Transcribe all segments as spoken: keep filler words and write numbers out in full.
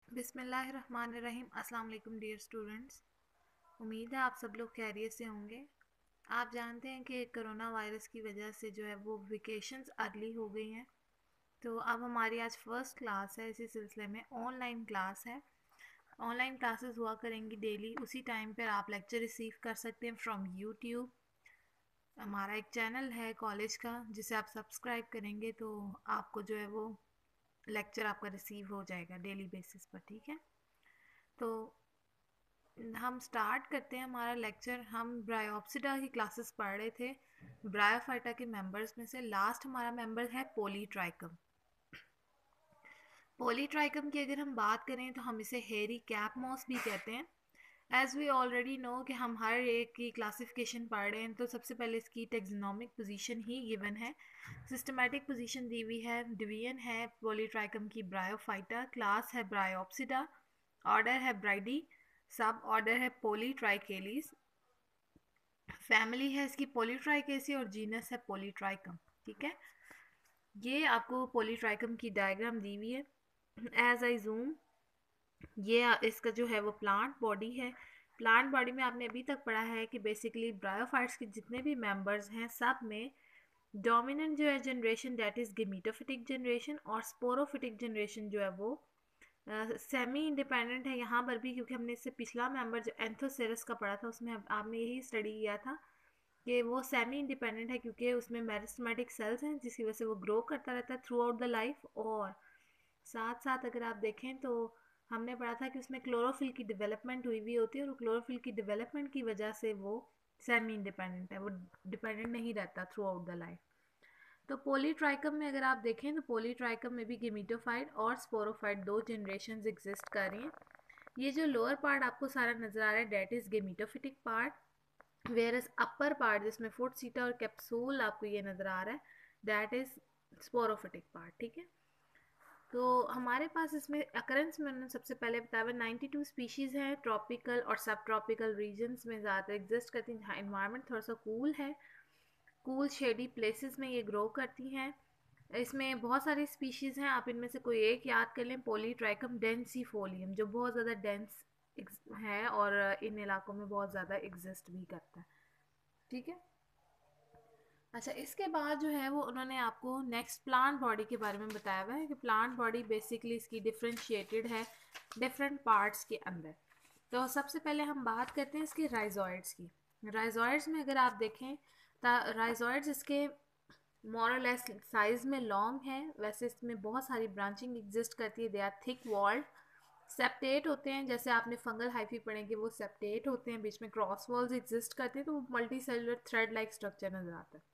बिस्मिल्लाहिर्रहमानिर्रहीम। अस्सलाम वालेकुम डियर स्टूडेंट्स। उम्मीद है आप सब लोग खैरियत से होंगे। आप जानते हैं कि कोरोना वायरस की वजह से जो है वो वेकेशंस अर्ली हो गई हैं, तो अब हमारी आज फर्स्ट क्लास है। इसी सिलसिले में ऑनलाइन क्लास है। ऑनलाइन क्लासेस हुआ करेंगी डेली। उसी टाइम पर आप लेक्चर रिसीव कर सकते हैं फ्रॉम यूट्यूब। हमारा एक चैनल है कॉलेज का, जिसे आप सब्सक्राइब करेंगे तो आपको जो है वो लेक्चर आपका रिसीव हो जाएगा डेली बेसिस पर। ठीक है, तो हम स्टार्ट करते हैं हमारा लेक्चर। हम ब्रायोप्सिडा की क्लासेस पढ़ रहे थे। ब्रायोफाइटा के मेंबर्स में से लास्ट हमारा मेंबर है पोलीट्राइकम। पोलीट्राइकम की अगर हम बात करें तो हम इसे हेरी कैप मॉस भी कहते हैं। एज वी ऑलरेडी नो कि हम हर एक की क्लासिफिकेशन पढ़ रहे हैं, तो सबसे पहले इसकी टेक्सोनोमिक पोजीशन ही गिवन है। सिस्टमैटिक पोजीशन दी हुई है। डिवीजन है पोलीट्राइकम की ब्रायोफाइटा, क्लास है ब्रायोप्सिडा, ऑर्डर है ब्राइडी, सब ऑर्डर है पोलीट्राइकेलीज, फैमिली है इसकी पोलीट्राइकेसी और जीनस है पोलीट्राइकम। ठीक है, ये आपको पोलीट्राइकम की डायग्राम दी हुई है। एज आई जूम, ये इसका जो है वो प्लांट बॉडी है। प्लांट बॉडी में आपने अभी तक पढ़ा है कि बेसिकली ब्रायोफाइट्स के जितने भी मेंबर्स हैं सब में डोमिनेंट जो है generation that is gametophytic generation, और स्पोरोफिटिक जनरेशन जो है वो सेमी इंडिपेंडेंट है। यहाँ पर भी क्योंकि हमने इससे पिछला मेंबर जो एंथोसेरस का पढ़ा था उसमें आपने यही स्टडी किया था कि वो सेमी इंडिपेंडेंट है, क्योंकि उसमें मेरिस्टेमेटिक सेल्स हैं जिसकी वजह से वो ग्रो करता रहता है थ्रू आउट द लाइफ। और साथ साथ अगर आप देखें तो हमने पढ़ा था कि उसमें क्लोरोफिल की डेवलपमेंट हुई हुई होती है, और क्लोरोफिल की डेवलपमेंट की वजह से वो सेमी इंडिपेंडेंट है, वो डिपेंडेंट नहीं रहता थ्रू आउट द लाइफ। तो पोलीट्राइकम में अगर आप देखें तो पोलीट्राइकम में भी गेमीटोफाइट और स्पोरोफाइट दो जनरेशन्स एग्जिस्ट कर रही हैं। ये जो लोअर पार्ट आपको सारा नजर आ रहा है that is gametophytic part, where is upper part जिसमें फुट सीटा और कैप्सूल आपको ये नजर आ रहा है दैट इज स्पोरोफिटिक पार्ट। ठीक है, तो हमारे पास इसमें अकरेंस में उन्होंने सबसे पहले बताया हुआ नाइन्टी टू स्पीशीज़ हैं। ट्रॉपिकल और सब ट्रॉपिकल रीजन्स में ज़्यादातर एग्जिस्ट करती हैं, जहाँ इन्वायरमेंट थोड़ा सा कूल है। कूल शेडी प्लेसेस में ये ग्रो करती हैं। इसमें बहुत सारी स्पीशीज़ हैं, आप इनमें से कोई एक याद कर लें। पोलीट्राइकम डेंसीफोलियम जो बहुत ज़्यादा डेंस है और इन इलाकों में बहुत ज़्यादा एग्जिस्ट भी करता है। ठीक है, अच्छा, इसके बाद जो है वो उन्होंने आपको नेक्स्ट प्लांट बॉडी के बारे में बताया हुआ है कि प्लांट बॉडी बेसिकली इसकी डिफ्रेंशिएटेड है डिफरेंट पार्ट्स के अंदर। तो सबसे पहले हम बात करते हैं इसके राइजोइड्स की। राइजोइड्स में अगर आप देखें तो राइजोइड्स इसके मोरलेस साइज में लॉन्ग है। वैसे इसमें बहुत सारी ब्रांचिंग एग्जिस्ट करती है। They are thick walled, septate होते हैं। जैसे आपने फंगल हाइफी पढ़ेंगे वो सेप्टेट होते हैं, बीच में क्रॉस वॉल्स एग्जिस्ट करते हैं, तो वो multicellular thread like structure नजर आता है।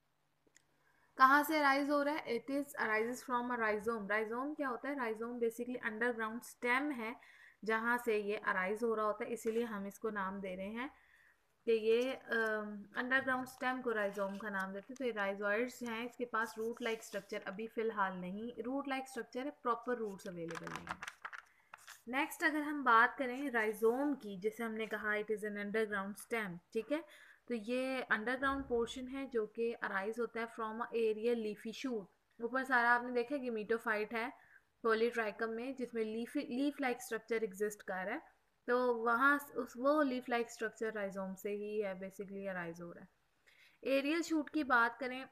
कहाँ से अराइज हो रहा है? It is arises from a rhizome. Rhizome क्या होता है? राइजोम बेसिकली अंडरग्राउंड स्टेम है जहाँ से ये अराइज हो रहा होता है, इसीलिए हम इसको नाम दे रहे हैं कि ये अंडरग्राउंड स्टेम को राइजोम का नाम देते हैं। तो ये राइजोइड्स हैं, इसके पास रूट लाइक स्ट्रक्चर अभी फिलहाल नहीं, रूट लाइक स्ट्रक्चर है, प्रॉपर रूट्स अवेलेबल नहीं है। नेक्स्ट अगर हम बात करें राइजोम की, जैसे हमने कहा it is an underground stem. ठीक है, तो ये अंडरग्राउंड पोर्शन है जो कि अराइज होता है from a aerial leafy shoot. ऊपर सारा आपने देखा कि मीटोफाइट है पोलीट्राइकम में, जिसमें leaf leaf like structure exist कर रहा है, तो वहाँ उस वो लीफ लाइक स्ट्रक्चर राइजोम से ही है बेसिकली अराइज हो रहा है। एरियल शूट की बात करें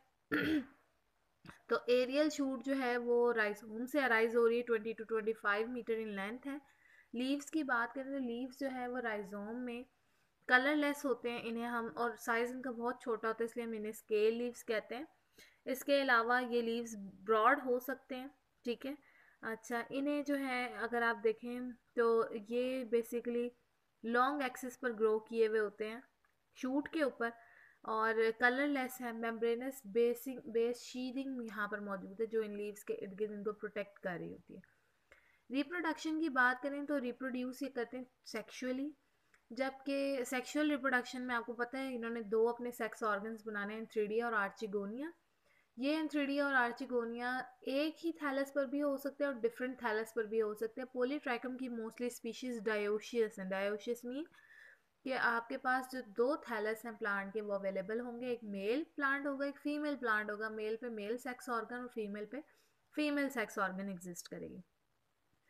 तो एरियल शूट जो है वो राइजोम से अराइज हो रही है, twenty to twenty five meter in length है। लीव्स की बात करें तो लीव्स जो है वो राइजोम में कलरलेस होते हैं इन्हें हम, और साइज इनका बहुत छोटा होता है इसलिए हम इन्हें स्केल लीव्स कहते हैं। इसके अलावा ये लीव्स ब्रॉड हो सकते हैं। ठीक है, अच्छा, इन्हें जो है अगर आप देखें तो ये बेसिकली लॉन्ग एक्सिस पर ग्रो किए हुए होते हैं शूट के ऊपर, और कलरलेस है। मेम्ब्रेनस बेसिंग बेस शीदिंग यहाँ पर मौजूद है जो इन लीव्स के इर्द गिर्द इनको प्रोटेक्ट कर रही होती है। रिप्रोडक्शन की बात करें तो रिप्रोड्यूस ये करते हैं सेक्सुअली, जबकि सेक्सुअल रिप्रोडक्शन में आपको पता है इन्होंने दो अपने सेक्स ऑर्गन्स बनाने हैं, एंथ्रीडिया और आर्चिगोनिया। ये एंथ्रीडिया और आर्चिगोनिया एक ही थैलस पर भी हो सकते हैं और डिफरेंट थैलस पर भी हो सकते हैं। पोलीट्राइकम की मोस्टली स्पीशीज डायोशियस हैं। डायोशियस मीन कि आपके पास जो दो थैलस हैं प्लांट के वो अवेलेबल होंगे। एक मेल प्लांट होगा, एक फीमेल प्लांट होगा। मेल पे मेल सेक्स ऑर्गन और फीमेल पे फीमेल सेक्स ऑर्गन एग्जिस्ट करेगी।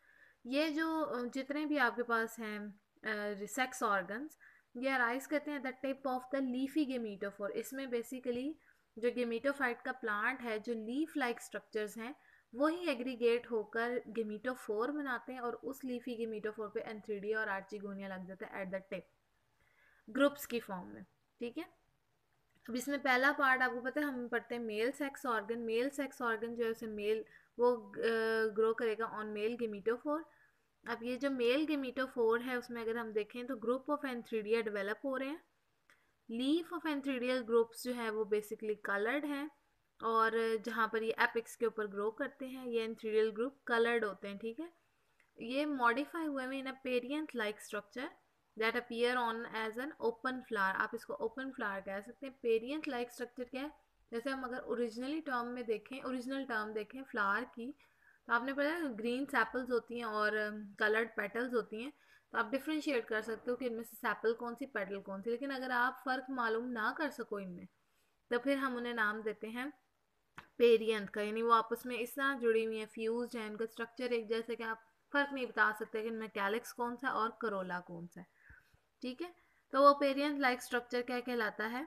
ये जो अ, जितने भी आपके पास हैं सेक्स ऑर्गन्स, ये अराइज करते हैं the tip of the leafy gametophore. इसमें बेसिकली जो गेमीटोफाइट का प्लांट है, जो लीफ लाइक स्ट्रक्चर्स हैं, वही एग्रीगेट होकर गेमीटोफोर बनाते हैं और उस लीफी गेमीटोफोर पे एंथ्रीडिया और आर्चिगोनिया लग जाता है एट द टिप, ग्रुप्स की फॉर्म में। ठीक है, अब इसमें पहला पार्ट आपको पता है, हम पढ़ते हैं male sex organ. Male sex organ जो है उसे मेल वो ग्रो करेगा ऑन मेल गेमीटोफोर। अब ये जो मेल गेमीटोफोर है उसमें अगर हम देखें तो ग्रुप ऑफ एंथ्रीडिया डेवलप हो रहे हैं। लीफ ऑफ एंथ्रीडियल ग्रुप्स जो है वो बेसिकली कलर्ड हैं, और जहाँ पर ये एपिक्स के ऊपर ग्रो करते हैं ये एंथ्रीडियल ग्रुप कलर्ड होते हैं। ठीक है, ये मॉडिफाई हुए हैं in a perianth like structure that appear on as an open flower. आप इसको ओपन फ्लावर कह सकते हैं। पेरियंथ लाइक स्ट्रक्चर क्या है, जैसे हम अगर ओरिजिनली टर्म में देखें, ओरिजिनल टर्म देखें फ्लावर की, तो आपने पता है ग्रीन सैपल्स होती हैं और कलर्ड पेटल्स होती हैं, तो आप डिफ्रेंशिएट कर सकते हो कि इनमें से सैपल कौन सी पेटल कौन सी। लेकिन अगर आप फ़र्क मालूम ना कर सको इनमें, तो फिर हम उन्हें नाम देते हैं पेरियंथ का, यानी वो आपस में इस तरह जुड़ी हुई हैं, फ्यूज हैं, इनका स्ट्रक्चर एक जैसे कि आप फ़र्क नहीं बता सकते कि इनमें कैलिक्स कौन सा और करोला कौन सा है। ठीक है, तो वो पेरियंथ लाइक स्ट्रक्चर क्या कहलाता है,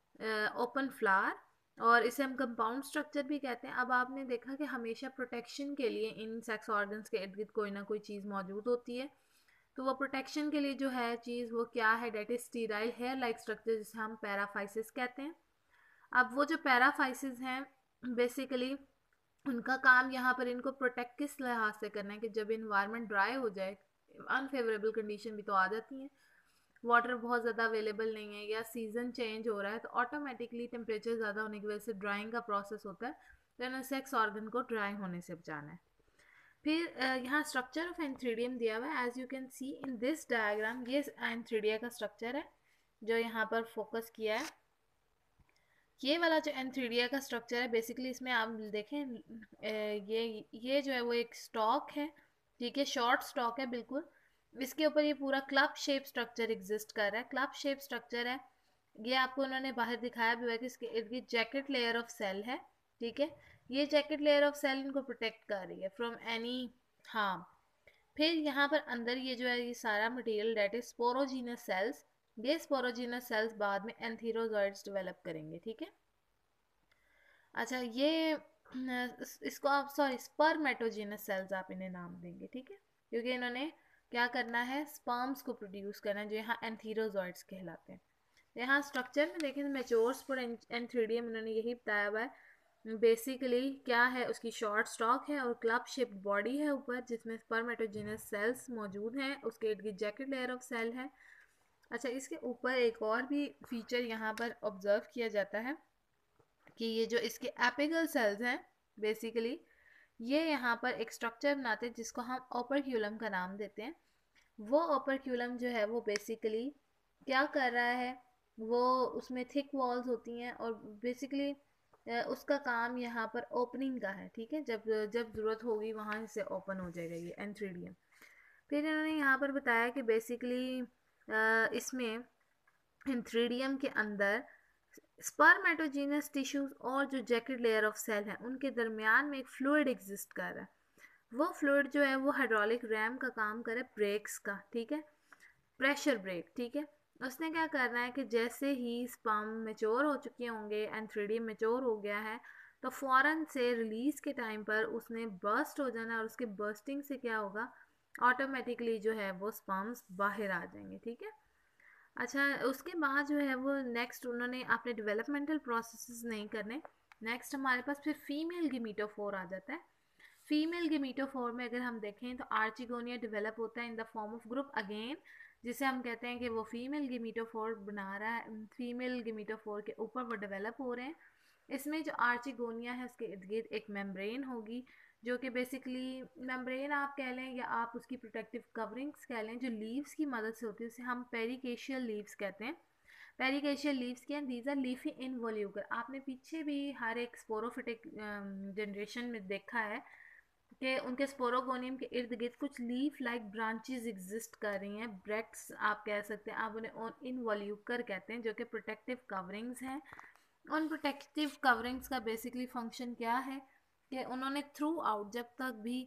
ओपन uh, फ्लावर, और इसे हम कंपाउंड स्ट्रक्चर भी कहते हैं। अब आपने देखा कि हमेशा प्रोटेक्शन के लिए इन सेक्स ऑर्गन्स के इर्द गिर्द कोई ना कोई चीज़ मौजूद होती है, तो वो प्रोटेक्शन के लिए जो है चीज़ वो क्या है, that is sterile hair like structure, जिसे हम पैराफाइसिस कहते हैं। अब वो जो पैराफाइसिस हैं बेसिकली उनका काम यहाँ पर इनको प्रोटेक्ट किस लिहाज से करना है कि जब इन्वायरमेंट ड्राई हो जाए, अनफेवरेबल कंडीशन भी तो आ जाती हैं, वाटर बहुत ज़्यादा अवेलेबल नहीं है या सीज़न चेंज हो रहा है, तो ऑटोमेटिकली टेम्परेचर ज़्यादा होने की वजह से ड्राइंग का प्रोसेस होता है, तो इन्हें सेक्स ऑर्गन को ड्राई होने से बचाना है। फिर अ, यहाँ स्ट्रक्चर ऑफ एंथ्रीडियम दिया हुआ है, as you can see in this diagram. ये एंथ्रीडिया का स्ट्रक्चर है जो यहाँ पर फोकस किया है। ये वाला जो एंथ्रीडिया का स्ट्रक्चर है बेसिकली इसमें आप देखें, ये ये जो है वो एक स्टॉक है। ठीक है, शॉर्ट स्टॉक है बिल्कुल। इसके ऊपर ये पूरा क्लब शेप स्ट्रक्चर एग्जिस्ट कर रहा है। क्लब शेप स्ट्रक्चर है, ये आपको उन्होंने बाहर दिखाया भी हुआ है कि इसके इर्द गिर्द जैकेट लेयर ऑफ सेल है। ठीक है, ये जैकेट लेयर ऑफ सेल इनको प्रोटेक्ट कर रही है फ्रॉम एनी हार्म। फिर यहाँ पर अंदर ये जो है ये सारा material that is sporogenous cells. ये स्पोरोजीनस सेल्स बाद में एंथीरोजॉइड्स डेवलप करेंगे। ठीक है, अच्छा ये इसको आप सॉरी स्पर्मेटोजेनस सेल्स आप इन्हें नाम देंगे। ठीक है, क्योंकि इन्होंने क्या करना है, स्पर्म्स को प्रोड्यूस करना है जो यहाँ एंथीरोजॉइड्स कहलाते हैं। यहाँ स्ट्रक्चर में देखें तो मैच्योर स्पोर एंथ्रीडियम इन्होंने यही बताया हुआ है। बेसिकली क्या है, उसकी शॉर्ट स्टॉक है और क्लब शेप्ड बॉडी है ऊपर, जिसमें स्पर्मेटोजेनस सेल्स मौजूद हैं, उसके इर्द गिर्द जैकेट लेयर ऑफ सेल है। अच्छा, इसके ऊपर एक और भी फीचर यहाँ पर ऑब्जर्व किया जाता है कि ये जो इसके एपिकल सेल्स हैं बेसिकली ये यहाँ पर एक स्ट्रक्चर बनाते हैं जिसको हम ओपरक्यूलम का नाम देते हैं। वो ओपरक्यूलम जो है वो बेसिकली क्या कर रहा है, वो उसमें थिक वॉल्स होती हैं और बेसिकली उसका काम यहाँ पर ओपनिंग का है। ठीक है, जब जब ज़रूरत होगी वहाँ से ओपन हो जाएगा ये एंथ्रीडियम। फिर इन्होंने यहाँ पर बताया कि बेसिकली इसमें एंथ्रीडियम के अंदर स्पर्मेटोजेनस टिश्यूज और जो जैकेट लेयर ऑफ सेल है उनके दरमियान में एक फ्लूइड एग्जिस्ट कर रहा है। वो फ्लूइड जो है वो हाइड्रोलिक रैम का काम करे, ब्रेक्स का। ठीक है, प्रेशर ब्रेक। ठीक है, उसने क्या करना है कि जैसे ही स्पर्म मेच्योर हो चुके होंगे, एंथ्रीडियम मेच्योर हो गया है, तो फ़ौरन से रिलीज़ के टाइम पर उसने बर्स्ट हो जाना और उसके बर्स्टिंग से क्या होगा, ऑटोमेटिकली जो है वो स्पर्म्स बाहर आ जाएंगे। ठीक है, अच्छा उसके बाद जो है वो नेक्स्ट उन्होंने अपने डेवलपमेंटल प्रोसेसेस नहीं करने। नेक्स्ट हमारे पास फिर फीमेल गेमीटोफोर आ जाता है। फीमेल गेमीटोफोर में अगर हम देखें तो आर्चिगोनिया डेवलप होता है in the form of group again, जिसे हम कहते हैं कि वो फीमेल गेमीटोफोर बना रहा है, फीमेल गेमीटोफोर के ऊपर वो डेवलप हो रहे हैं। इसमें जो आर्चिगोनिया है उसके इर्द गिर्द एक मेम्ब्रेन होगी, जो कि बेसिकली मेम्ब्रेन आप कह लें या आप उसकी प्रोटेक्टिव कवरिंग्स कह लें, जो लीव्स की मदद से होती है, उसे हम पेरिकेशियल लीव्स कहते हैं। पेरिकेशियल लीव्स के दीज आर लीफी इनवॉल्यूगर। आपने पीछे भी हर एक स्पोरोफिटिक जनरेशन में देखा है कि उनके स्पोरोगोनियम के इर्द गिर्द कुछ लीफ लाइक ब्रांचेस एग्जिस्ट कर रही हैं, ब्रेक्ट्स आप कह सकते हैं, आप उन्हें इनवॉल्यूकर कहते हैं, जो कि प्रोटेक्टिव कवरिंग्स हैं। उन प्रोटेक्टिव कवरिंग्स का बेसिकली फंक्शन क्या है कि उन्होंने थ्रू आउट जब तक भी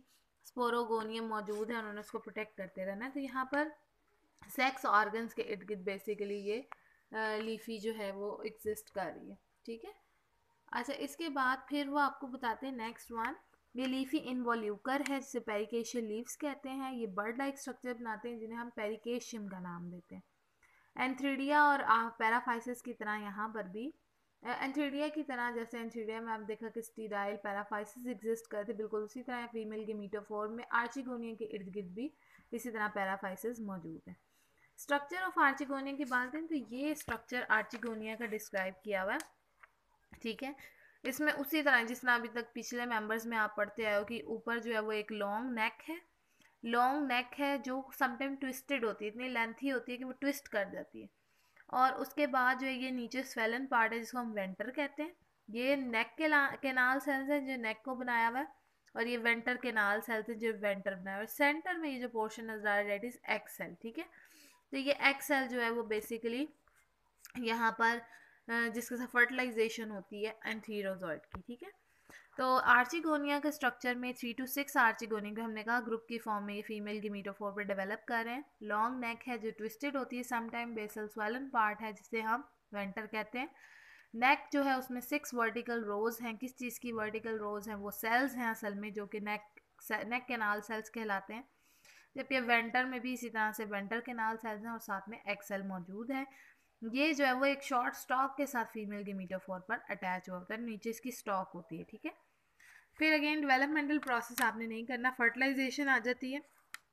स्पोरोगोनियम मौजूद है, उन्होंने उसको प्रोटेक्ट करते रहना है। तो यहाँ पर सेक्स ऑर्गन्स के इर्द गिर्द बेसिकली ये लीफी जो है वो एग्जिस्ट कर रही है, ठीक है। अच्छा, इसके बाद फिर वो आपको बताते हैं नेक्स्ट वन, ये लीफी इनवॉल्यूकर है जिसे पेरिकेशियल लीव्स कहते हैं। ये बर्ड लाइक स्ट्रक्चर बनाते हैं जिन्हें हम पेरिकेशियम का नाम देते हैं। एंथ्रीडिया और पैराफाइसिस की तरह यहाँ पर भी एंथ्रीडिया की तरह, जैसे एंथ्रीडिया में आप देखा कि स्टीराइल पैराफाइसिस एग्जिस्ट करते, बिल्कुल उसी तरह फीमेल गेमीटोफोर में आर्चिगोनिया के इर्द गिर्द भी इसी तरह पैराफाइसिस मौजूद है। स्ट्रक्चर ऑफ आर्चिगोनिया की बात करें तो ये स्ट्रक्चर आर्चिगोनिया का डिस्क्राइब किया हुआ है, ठीक है। इसमें उसी तरह जिस तरह अभी तक पिछले मेंबर्स में आप पढ़ते आए हो कि ऊपर जो है वो एक लॉन्ग नेक है, लॉन्ग नेक है जो समटाइम ट्विस्टेड होती है, इतनी लेंथी होती है कि वो ट्विस्ट कर जाती है। और उसके बाद जो है ये नीचे स्वेलन पार्ट है जिसको हम वेंटर कहते हैं। ये नेक के केनाल सेल्स हैं जो नेक को बनाया हुआ है, और ये वेंटर केनाल सेल्स हैं जो वेंटर बनाया हुआ है। सेंटर में ये जो पोर्शन नजर आ रहा है दैट इज एक्स सेल, ठीक है। तो ये एक्स सेल जो है वो बेसिकली यहाँ पर जिसके साथ फर्टिलाइजेशन होती है एंथीरोजॉइड की, ठीक है। तो आर्चिगोनिया के स्ट्रक्चर में थ्री टू सिक्स आर्चिगोनिया हमने कहा ग्रुप की फॉर्म में ये फीमेल गेमीटोफोर पर डेवलप कर रहे हैं। लॉन्ग नेक है जो ट्विस्टेड होती है, समटाइम बेसल स्वेलन पार्ट है जिसे हम वेंटर कहते हैं। नेक जो है उसमें सिक्स वर्टिकल रोज हैं। किस चीज़ की वर्टिकल रोज हैं? वो सेल्स हैं असल में, जो कि नेक नेक कैनाल सेल्स कहलाते हैं। जबकि वेंटर में भी इसी तरह से वेंटर कैनाल सेल्स हैं और साथ में एक्सेल मौजूद है। ये जो है वो एक शॉर्ट स्टॉक के साथ फीमेल गेमीटोफोर पर अटैच हुआ होता है, नीचे इसकी स्टॉक होती है, ठीक है। फिर अगेन डेवलपमेंटल प्रोसेस आपने नहीं करना, फर्टिलाइजेशन आ जाती है।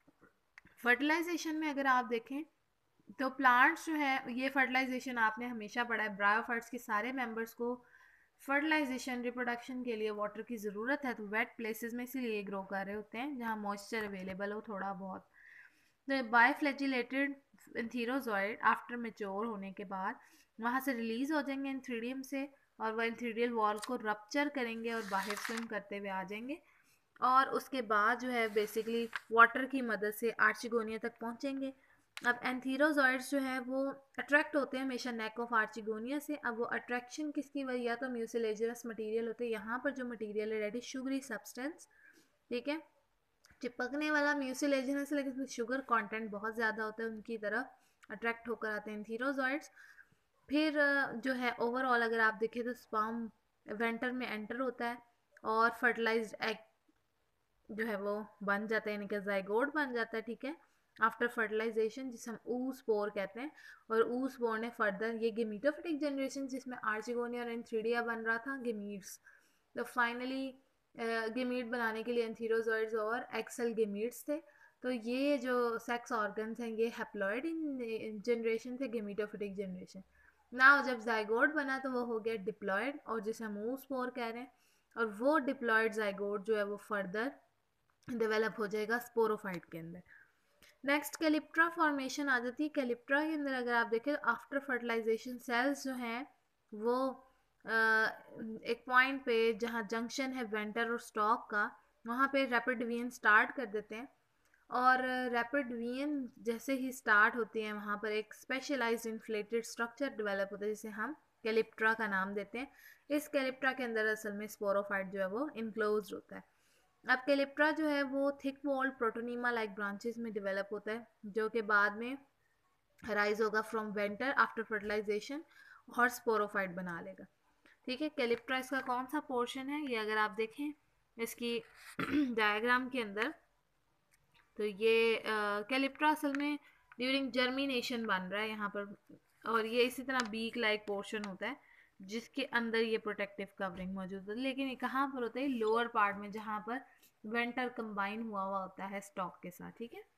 फर्टिलाइजेशन में अगर आप देखें तो प्लांट्स जो है ये फर्टिलाइजेशन आपने हमेशा पढ़ा है, ब्रायोफाइट्स के सारे मेंबर्स को फर्टिलाइजेशन रिप्रोडक्शन के लिए वाटर की ज़रूरत है, तो वेट प्लेसेस में इसीलिए ग्रो कर रहे होते हैं जहाँ मॉइस्चर अवेलेबल हो थोड़ा बहुत। तो बायफ्लैजिलेटेड एंथीरोजॉइड आफ्टर मेच्योर होने के बाद वहाँ से रिलीज हो जाएंगे एंथ्रीडियम से, और वह एंथ्रीडियल वॉल को रप्चर करेंगे और बाहर स्विम करते हुए आ जाएंगे, और उसके बाद जो है बेसिकली वाटर की मदद से आर्चिगोनिया तक पहुँचेंगे। अब एंथीरोजॉइड्स जो है वो अट्रैक्ट होते हैं हमेशा नेक ऑफ आर्चिगोनिया से। अब वो अट्रैक्शन किसकी वजह, या तो म्यूसिलेजिनस मटेरियल होते हैं, यहाँ पर जो मटेरियल है दैट इज शुगरी सब्सटेंस, ठीक है, चिपकने वाला म्यूसिलेजिनस, लेकिन शुगर कंटेंट बहुत ज़्यादा होता है, उनकी तरफ अट्रैक्ट होकर आते हैं एंथीरोजॉइड्स। फिर जो है ओवरऑल अगर आप देखें तो स्पर्म वेंटर में एंटर होता है और फर्टिलाइज्ड एग जो है वो बन जाता है, यानी कि जाइगोट बन जाता है, ठीक है, आफ्टर फर्टिलाइजेशन, जिसे हम ऊ स्पोर कहते हैं। और ऊ स्पोर ने फर्दर ये गेमीटोफिटिक जनरेशन जिसमें आर्चिगोनिया और एंथ्रीडिया बन रहा था गेमीट्स, तो फाइनली गेमीट बनाने के लिए एंथीरोजॉइड्स और एक्सेल गेमीट्स थे। तो ये जो सेक्स ऑर्गन्स हैं ये हैप्लॉइड इन जनरेशन थे, गेमीटोफिटिक जनरेशन। ना जब जाइगोट बना तो वो हो गया डिप्लॉयड, और जिसे हम ऊ स्पोर कह रहे हैं, और वो डिप्लॉयड जाइगोट जो है वो फर्दर डेवलप हो जाएगा स्पोरोफाइट के अंदर। नेक्स्ट कैलिप्ट्रा फॉर्मेशन आ जाती है। कैलिप्ट्रा के अंदर अगर आप देखें तो आफ्टर फर्टिलाइजेशन सेल्स जो हैं वो आ, एक पॉइंट पे जहाँ जंक्शन है वेंटर और स्टॉक का, वहाँ पे रैपिड वीएन स्टार्ट कर देते हैं, और रैपिड वीएन जैसे ही स्टार्ट होती है वहाँ पर एक स्पेशलाइज्ड इन्फ्लेटेड स्ट्रक्चर डेवलप होता है जिसे हम कैलिप्ट्रा का नाम देते हैं। इस कैलिप्ट्रा के अंदर असल में स्पोरोफाइट जो है वो इनक्लोज्ड होता है। अब कैलिप्ट्रा जो है वो thick walled protonema like branches में डेवलप होता है, जो कि बाद में राइज होगा फ्रॉम वेंटर आफ्टर फर्टिलाइजेशन और स्पोरोफाइट बना लेगा, ठीक है। कैलिप्ट्रा इसका कौन सा पोर्शन है, ये अगर आप देखें इसकी डायग्राम के अंदर, तो ये कैलिप्ट्रा असल में ड्यूरिंग जर्मिनेशन बन रहा है यहाँ पर, और ये इसी तरह बीक लाइक पोर्शन होता है जिसके अंदर ये प्रोटेक्टिव कवरिंग मौजूद है। लेकिन ये कहाँ पर होता है, लोअर पार्ट में जहाँ पर वेंटर कंबाइन हुआ हुआ होता है स्टॉक के साथ, ठीक है।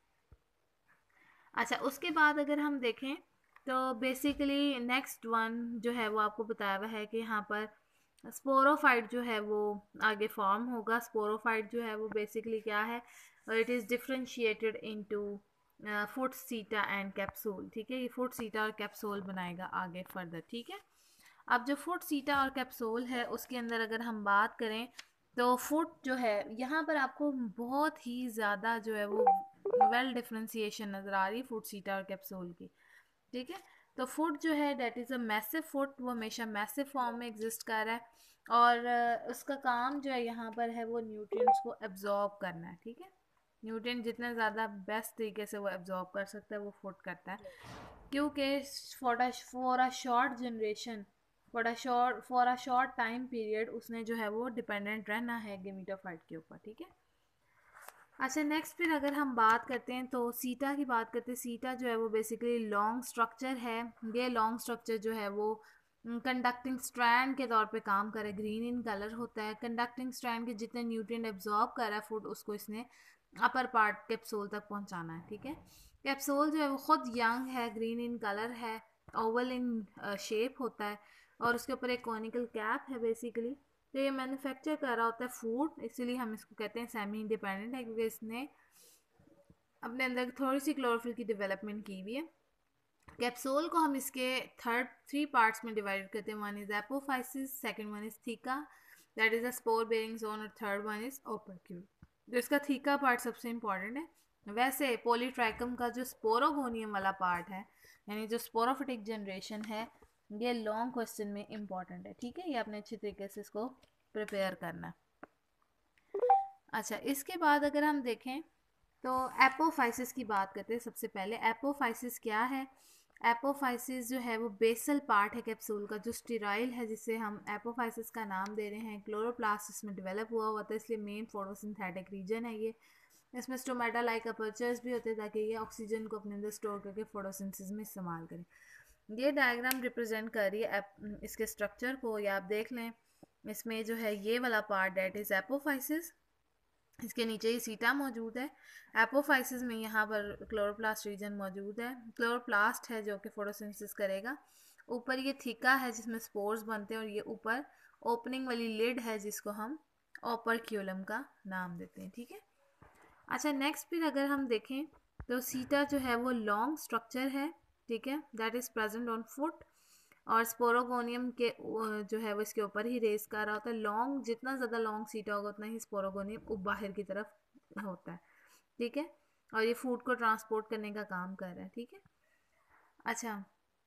अच्छा, उसके बाद अगर हम देखें तो बेसिकली नेक्स्ट वन जो है वो आपको बताया हुआ है कि यहाँ पर स्पोरोफाइट जो है वो आगे फॉर्म होगा। स्पोरोफाइट जो है वो बेसिकली क्या है, it is differentiated into foot seta and capsule, ठीक है। ये फुट सीटा और कैप्सूल बनाएगा आगे फर्दर, ठीक है। अब जो फुट सीटा और कैप्सूल है उसके अंदर अगर हम बात करें तो फुट जो है यहाँ पर आपको बहुत ही ज़्यादा जो है वो वेल डिफ्रेंशिएशन नज़र आ रही है फुट सीटा और कैप्सूल की, ठीक है। तो फुट जो है that is a massive foot, वो हमेशा मैसिव फॉर्म में एग्जिस्ट कर रहा है, और उसका काम जो है यहाँ पर है वो न्यूट्रिएंट्स को एब्जॉर्ब करना है, ठीक है। न्यूट्रिएंट जितना ज़्यादा बेस्ट तरीके से वो एब्जॉर्ब कर सकता है वो फूड करता है, क्योंकि for a for a short generation for a short for a short time period उसने जो है वो डिपेंडेंट रहना है गेमिटोफाइट के ऊपर, ठीक है। अच्छा, नेक्स्ट फिर अगर हम बात करते हैं तो सीटा की बात करते हैं। सीटा जो है वो बेसिकली लॉन्ग स्ट्रक्चर है। ये लॉन्ग स्ट्रक्चर जो है वो कंडक्टिंग स्ट्रैंड के तौर पे काम करे, ग्रीन इन कलर होता है। कंडक्टिंग स्ट्रैंड के जितने न्यूट्रिएंट एब्जॉर्ब कर रहा है फूड उसको इसने अपर पार्ट कैप्सूल तक पहुंचाना है, ठीक है। कैप्सूल जो है वो खुद यंग है, ग्रीन इन कलर है, ओवल इन शेप होता है और उसके ऊपर एक कॉनिकल कैप है बेसिकली। तो ये मैन्युफैक्चर कर रहा होता है फूड, इसीलिए हम इसको कहते हैं सेमी इंडिपेंडेंट है, क्योंकि इसने अपने अंदर थोड़ी सी क्लोरोफिल की डेवलपमेंट की हुई है। कैप्सूल को हम इसके थर्ड थ्री पार्ट्स में डिवाइड करते हैं। One is apophysis, second one is theca, that is a spore bearing zone, और थर्ड वन इज ओपर्क्यूल। जो इसका थीका पार्ट सबसे इंपॉर्टेंट है। वैसे पॉलीट्राइकम का जो स्पोरोगोनियम वाला पार्ट है, यानी जो स्पोरोफिटिक जनरेशन है, ये लॉन्ग क्वेश्चन में इंपॉर्टेंट है, ठीक है। ये आपने अच्छी तरीके से इसको प्रिपेयर करना है। अच्छा, इसके बाद अगर हम देखें तो एपोफाइसिस की बात करते हैं। सबसे पहले एपोफाइसिस क्या है? एपोफाइसिस जो है वो बेसल पार्ट है कैप्सूल का, जो स्टीराइल है, जिसे हम एपोफाइसिस का नाम दे रहे हैं। क्लोरोप्लास्ट इसमें डेवलप हुआ हुआ था, इसलिए मेन फोटोसिंथेटिक रीजन है ये। इसमें स्टोमेटा लाइक अपर्चर्स भी होते हैं ताकि ये ऑक्सीजन को अपने अंदर स्टोर करके फोटोसिंथेसिस में इस्तेमाल करें। ये डायग्राम रिप्रेजेंट कर रही है इसके स्ट्रक्चर को, या आप देख लें। इसमें जो है ये वाला पार्ट डेट इज एपोफाइसिस, इसके नीचे ही सीटा मौजूद है। एपोफाइसिस में यहाँ पर क्लोरोप्लास्ट रीजन मौजूद है। क्लोरोप्लास्ट है जो कि फोटोसिंथेसिस करेगा। ऊपर ये थीका है जिसमें स्पोर्स बनते हैं, और ये ऊपर ओपनिंग वाली लिड है जिसको हम ओपर्क्यूलम का नाम देते हैं, ठीक है। अच्छा, नेक्स्ट फिर अगर हम देखें तो सीटा जो है वो लॉन्ग स्ट्रक्चर है, ठीक है, that is present on foot, और स्पोरोगोनियम के जो है वो इसके ऊपर ही रेस कर रहा होता है। लॉन्ग जितना ज़्यादा लॉन्ग सीटा होगा उतना ही स्पोरोगोनियम बाहर की तरफ होता है, ठीक है, और ये फूड को ट्रांसपोर्ट करने का काम कर रहा है, ठीक है। अच्छा,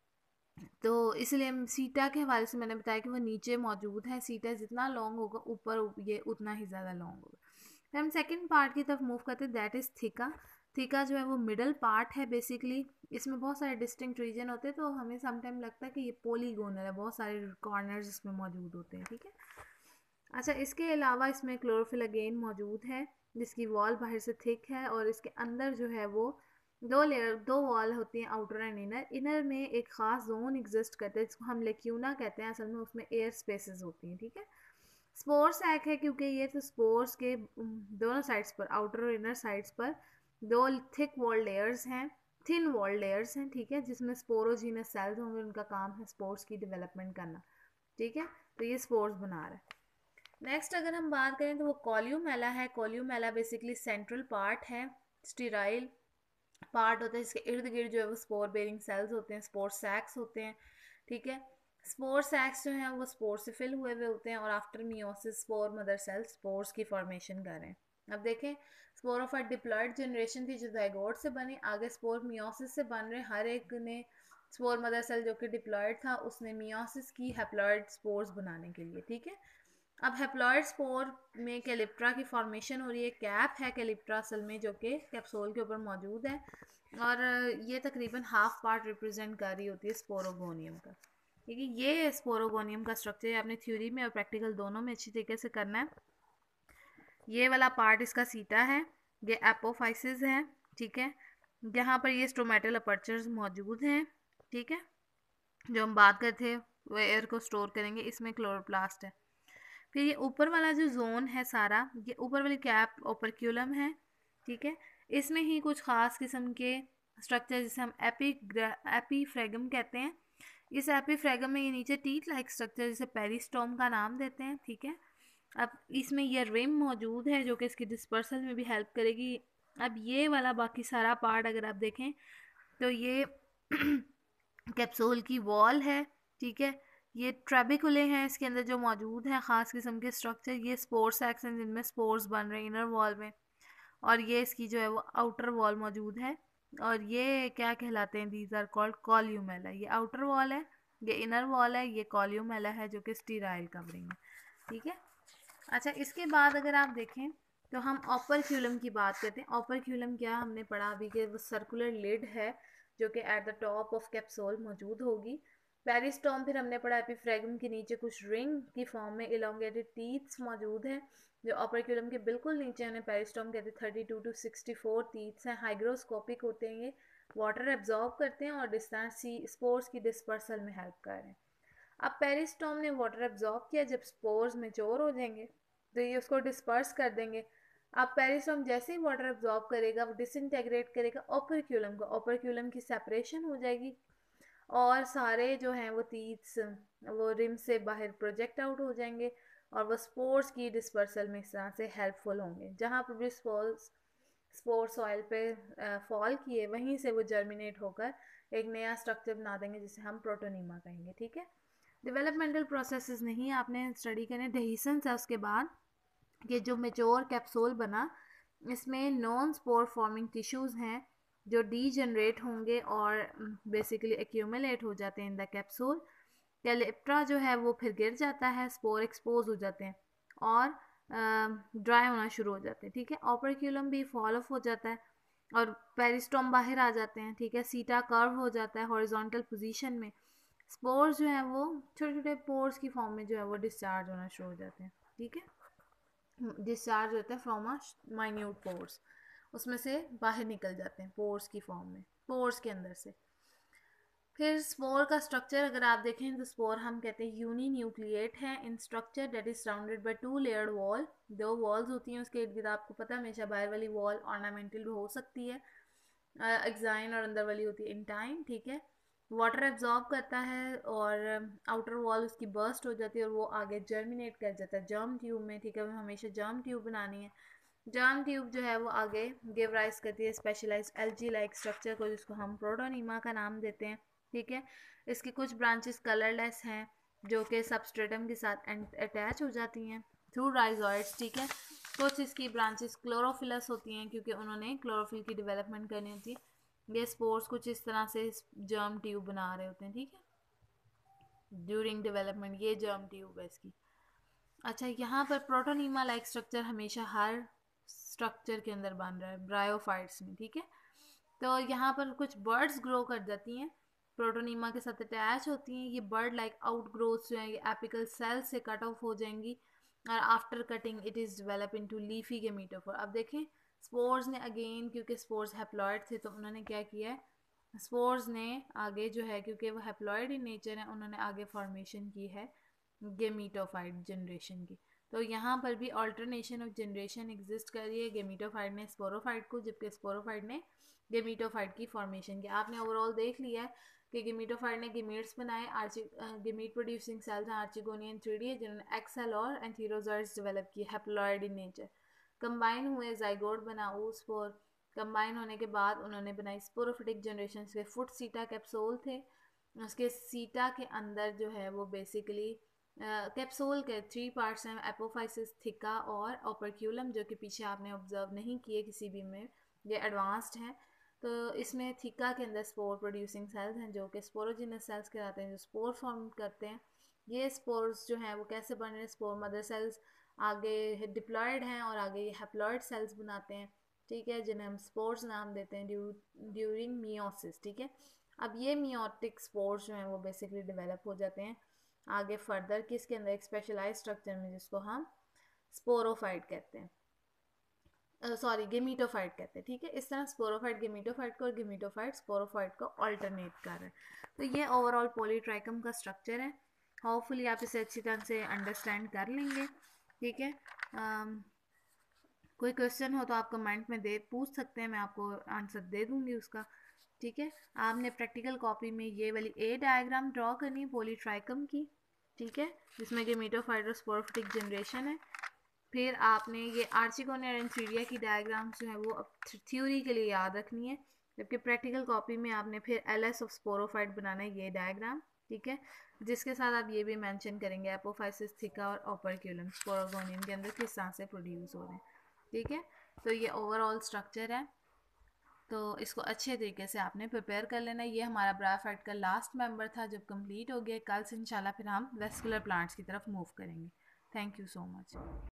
तो इसलिए सीटा के हवाले से मैंने बताया कि वो नीचे मौजूद है। सीटा जितना लॉन्ग होगा ऊपर ये उतना ही ज़्यादा लॉन्ग होगा। फिर हम सेकेंड पार्ट की तरफ मूव करते हैं, दैट इज़ थीका। थीका जो है वो मिडल पार्ट है बेसिकली। इसमें बहुत सारे डिस्टिंक्ट रीजन होते हैं, तो हमें समटाइम लगता है कि ये पोलीगोनल है, बहुत सारे कॉर्नर्स इसमें मौजूद होते हैं, ठीक है। अच्छा, इसके अलावा इसमें क्लोरोफिल अगेन मौजूद है, जिसकी वॉल बाहर से थिक है, और इसके अंदर जो है वो दो लेयर दो वॉल होती हैं, आउटर एंड इनर। इनर में एक ख़ास जोन एग्जिस्ट करता है जिसको हम लेक्यूना कहते हैं, असल में उसमें एयर स्पेसेस होती हैं, ठीक है। स्पोर सैक है क्योंकि ये तो स्पोर्स के दोनों साइड्स पर, आउटर और इनर साइड्स पर दो थिक वॉल लेयर्स हैं, थिन वॉल लेयर्स हैं, ठीक है, जिसमें स्पोरोजीनस सेल्स होंगे। उनका काम है स्पोर्स की डेवलपमेंट करना, ठीक है। तो ये स्पोर्स बना रहा है। नेक्स्ट अगर हम बात करें तो वो कॉल्यूमेला है। कॉल्यूमेला बेसिकली सेंट्रल पार्ट है, स्टीराइल पार्ट होता है, इसके इर्द गिर्द जो है वो स्पोर बेरिंग सेल्स होते हैं, स्पोर सैक्स होते हैं, ठीक है। स्पोर सैक्स जो हैं वो स्पोर से फिल हुए हुए होते हैं, और after meiosis spore mother cells spores की फॉर्मेशन कर रहे हैं। अब देखें, स्पोरोफाइट डिप्लॉयड जनरेशन थी जो जाइगोट से बनी, आगे स्पोर मियोसिस से बन रहे। हर एक ने स्पोर मदर सेल जो कि डिप्लॉयड था उसने मियोसिस की हैप्लॉयड स्पोर्स बनाने के लिए, ठीक है। अब हैप्लॉयड स्पोर में कैलिप्ट्रा की फॉर्मेशन हो रही है। कैप है कैलिप्ट्रा असल में जो कि कैप्सूल के ऊपर मौजूद है, और ये तकरीबन हाफ पार्ट रिप्रेजेंट कर रही होती है स्पोरोगोनियम का, ठीक है। ये स्पोरोगोनियम का स्ट्रक्चर आपने थ्योरी में और प्रैक्टिकल दोनों में अच्छी तरीके से करना है। ये वाला पार्ट इसका सीटा है, ये एपोफाइसिस है, ठीक है। यहाँ पर ये स्टोमेटल अपर्चर्स मौजूद हैं, ठीक है। जो हम बात करते थे वो एयर को स्टोर करेंगे, इसमें क्लोरोप्लास्ट है। फिर ये ऊपर वाला जो जोन है सारा, ये ऊपर वाली कैप ओपर्क्यूलम है, ठीक है। इसमें ही कुछ ख़ास किस्म के स्ट्रक्चर जिसे हम एपी एपीफ्रेगम कहते हैं। इस एपीफ्रेगम में ये नीचे टीथ लाइक स्ट्रक्चर जिसे पेरिस्टोम का नाम देते हैं, ठीक है। अब इसमें ये रिम मौजूद है जो कि इसकी डिस्पर्सल में भी हेल्प करेगी। अब ये वाला बाकी सारा पार्ट अगर आप देखें तो ये कैप्सूल की वॉल है, ठीक है। ये ट्रेबिकुले हैं इसके अंदर जो मौजूद हैं, ख़ास किस्म के स्ट्रक्चर। ये स्पोर सैक्स हैं जिनमें स्पोर्स बन रहे हैं इनर वॉल में, और ये इसकी जो है वो आउटर वॉल मौजूद है, और ये क्या कहलाते हैं, दीज आर कॉल्ड कॉल्यूमेला। ये आउटर वॉल है, ये इनर वॉल है, ये कॉल्यूमेला है जो कि स्टीराइल कवरिंग है, ठीक है। अच्छा, इसके बाद अगर आप देखें तो हम ऑपरक्यूलम की बात करते हैं। ऑपरक्यूलम क्या हमने पढ़ा अभी कि वो सर्कुलर लिड है जो कि at the top of capsule मौजूद होगी। पेरिस्टोम फिर हमने पढ़ा एपिफ्रैगम के नीचे कुछ रिंग की फॉर्म में इलोंगेटेड टीथ्स मौजूद हैं जो ऑपरक्यूलम के बिल्कुल नीचे उन्हें पेरिस्टोम कहते हैं। Thirty two to sixty four teeths हैं, हाइग्रोस्कोपिक होते हैं, ये वाटर एब्जॉर्ब करते हैं और डिस्टेंस सी स्पोर्स की डिस्पर्सल में हेल्प कर रहे हैं। अब पेरिस्टोम ने वाटर एब्जॉर्ब किया, जब स्पोर्स मेच्योर हो जाएंगे तो ये उसको डिस्पर्स कर देंगे। अब पेरिस्टोम जैसे ही वाटर एब्जॉर्ब करेगा वो डिसइंटेग्रेट करेगा ऑपरक्यूलम को, ऑपरक्यूलम की सेपरेशन हो जाएगी और सारे जो हैं वो टीथ्स वो रिम से बाहर प्रोजेक्ट आउट हो जाएंगे और वो स्पोर्स की डिस्पर्सल में इस तरह से हेल्पफुल होंगे। जहाँ पर भी स्पोर्स स्पोर सॉइल पे फॉल किए वहीं से वो जर्मिनेट होकर एक नया स्ट्रक्चर बना देंगे जिसे हम प्रोटोनीमा कहेंगे। ठीक है, डेवलपमेंटल प्रोसेसेस नहीं आपने स्टडी करने। डेहिसन है उसके बाद कि जो मेच्योर कैप्सूल बना इसमें नॉन स्पोर फॉर्मिंग टिश्यूज़ हैं जो डीजनरेट होंगे और बेसिकली एक्यूमुलेट हो जाते हैं इन द कैप्सूल। कैलिप्ट्रा जो है वो फिर गिर जाता है, स्पोर एक्सपोज हो जाते हैं और ड्राई uh, होना शुरू हो जाते हैं। ठीक है, ऑपरक्यूलम भी फॉल ऑफ हो जाता है और पेरिस्टोम बाहर आ जाते हैं। ठीक है, सीटा कर्व हो जाता है हॉरिजॉन्टल पोजीशन में। स्पोर्स जो है वो छोटे छोटे पोर्स की फॉर्म में जो है वो डिस्चार्ज होना शुरू हो जाते हैं। ठीक है, डिस्चार्ज होता है फ्रॉम अ माइन्यूट पोर्स, उसमें से बाहर निकल जाते हैं पोर्स की फॉर्म में, पोर्स के अंदर से। फिर स्पोर का स्ट्रक्चर अगर आप देखें तो स्पोर हम कहते हैं यूनी न्यूक्लिएट है in structure that is surrounded by two layered wall. दो वॉल्स होती हैं उसके इर्द गिर्द, आपको पता है हमेशा बाहर वाली वॉल ऑर्नामेंटल हो सकती है एग्जाइन और अंदर वाली होती है इंटाइन। ठीक है, वाटर एब्जॉर्ब करता है और आउटर वॉल उसकी बर्स्ट हो जाती है और वो आगे जर्मिनेट कर जाता है जर्म ट्यूब में। ठीक है, हमेशा जर्म ट्यूब बनानी है। जर्म ट्यूब जो है वो आगे गिव राइज करती है स्पेशलाइज एल्जी लाइक स्ट्रक्चर को जिसको हम प्रोटोनीमा का नाम देते हैं। ठीक है, इसकी कुछ ब्रांचेस कलरलेस हैं जो कि सबस्ट्रेटम के साथ अटैच हो जाती हैं थ्रू राइजॉइड्स। ठीक है, कुछ इसकी ब्रांचेस क्लोरोफिलस होती हैं क्योंकि उन्होंने क्लोरोफिल की डेवलपमेंट करनी होती है। ये स्पोर्स कुछ इस तरह से जर्म ट्यूब बना रहे होते हैं। ठीक है, ड्यूरिंग डेवलपमेंट ये जर्म ट्यूब है इसकी। अच्छा, यहाँ पर प्रोटोनीमा लाइक स्ट्रक्चर हमेशा हर स्ट्रक्चर के अंदर बन रहा है ब्रायोफाइट्स में। ठीक है, तो यहाँ पर कुछ बर्ड्स ग्रो कर जाती हैं प्रोटोनीमा के साथ अटैच होती हैं। ये बर्ड लाइक आउट ग्रोथ जो है ये एपिकल सेल से कट ऑफ हो जाएंगी और after cutting it is develop into leafy gametophore. अब देखें स्पोर्स ने अगेन, क्योंकि स्पोर्स हैप्लॉइड थे तो उन्होंने क्या किया है, स्पोर्स ने आगे जो है क्योंकि वो हैप्लॉइड इन नेचर है उन्होंने आगे फॉर्मेशन की है गेमीटोफाइट जनरेशन की। तो यहाँ पर भी ऑल्टरनेशन ऑफ जनरेशन एग्जिस्ट कर रही है, गेमीटोफाइट ने स्पोरोफाइट को जबकि स्पोरोफाइट ने गेमीटोफाइट की फॉर्मेशन की। आपने ओवरऑल देख लिया है कि गेमीटोफाइट ने गेमीट्स बनाए, आर्ची गेमीट प्रोड्यूसिंग सेल्स हैं आर्चिगोनियन थ्री डी जिन्होंने एक्सेल और एंथीरोजॉइड्स डेवलप किए हैप्लॉइड इन नेचर। कंबाइन हुए जाइगोट बना ऊस्पोर, कंबाइन होने के बाद उन्होंने बनाई स्पोरोफिटिक जनरेशन के फुट सीटा कैप्सूल थे। उसके सीटा के अंदर जो है वो बेसिकली कैप्सूल के थ्री पार्ट्स हैं, एपोफाइसिस, थिका और ओपरक्यूलम, जो कि पीछे आपने ऑब्जर्व नहीं किए किसी भी में, ये एडवांस्ड हैं। तो इसमें थिका के अंदर स्पोर प्रोड्यूसिंग सेल्स हैं जो कि स्पोरोजिनस सेल्स कहलाते हैं जो स्पोर फॉर्म करते हैं। ये स्पोर्स जो हैं वो कैसे बन रहे हैं, स्पोर मदर सेल्स आगे डिप्लॉयड हैं और आगे ये हैप्लॉयड सेल्स बनाते हैं। ठीक है, जिन्हें हम स्पोर्स नाम देते हैं ड्यू ड्यूरिंग मियोसिस। ठीक है, अब ये मियोटिक स्पोर्स जो हैं वो बेसिकली डेवलप हो जाते हैं आगे फर्दर किसके अंदर, एक स्पेशलाइज स्ट्रक्चर में जिसको हम स्पोरोफाइट कहते हैं, सॉरी गेमीटोफाइट कहते हैं। ठीक है, इस तरह स्पोरोफाइट गेमीटोफाइट को और गेमीटोफाइट स्पोरोफाइट को अल्टरनेट कर रहे हैं। तो ये ओवरऑल पॉलीट्राइकम का स्ट्रक्चर है। होपफुली आप इसे अच्छी तरह से अंडरस्टैंड कर लेंगे। ठीक है, um, कोई क्वेश्चन हो तो आप कमेंट में दे पूछ सकते हैं, मैं आपको आंसर दे दूंगी उसका। ठीक है, आपने प्रैक्टिकल कॉपी में ये वाली ए डायग्राम ड्रॉ करनी है पॉलीट्राइकम की। ठीक है, जिसमें गेमीटोफाइट और स्पोरोफिटिक जनरेशन है। फिर आपने ये आर्चिगोनिया और एंथीरिया की डायग्राम्स जो है वो अब थ्योरी के लिए याद रखनी है, जबकि प्रैक्टिकल कॉपी में आपने फिर एल एस ऑफ स्पोरोफाइट बनाना है ये डायग्राम। ठीक है, जिसके साथ आप ये भी मेंशन करेंगे एपोफाइसिस, थिका और ओपरक्यूलम स्पोरोगोनियम के अंदर किस तरह से प्रोड्यूस हो रहे हैं। ठीक है, तो ये ओवरऑल स्ट्रक्चर है, तो इसको अच्छे तरीके से आपने प्रिपेयर कर लेना। ये हमारा ब्रायोफाइट का लास्ट मेंबर था जब कंप्लीट हो गया। कल से इंशाल्लाह फिर हम वेस्कुलर प्लांट्स की तरफ मूव करेंगे। Thank you so much.